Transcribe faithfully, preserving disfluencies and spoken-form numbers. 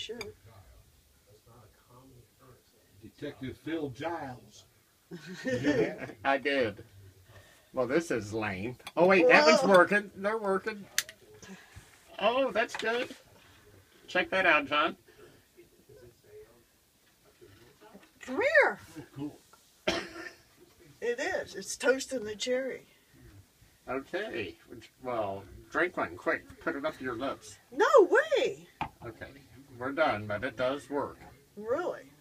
should. Detective Phil Giles. I did. Well, this is lame. Oh, wait, that one's working. They're working. Oh, that's good. Check that out, John. Come here. Oh, cool. It is. It's toasting the cherry. Okay. Well, drink one, quick. Put it up to your lips. No way. Okay. We're done, but it does work. Really?